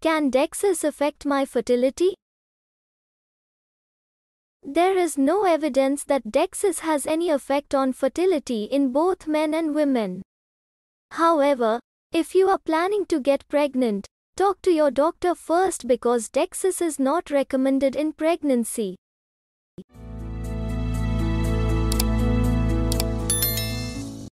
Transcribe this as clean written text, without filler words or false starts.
Can Dexace affect my fertility? There is no evidence that Dexace has any effect on fertility in both men and women. However, if you are planning to get pregnant, talk to your doctor first because Dexace is not recommended in pregnancy.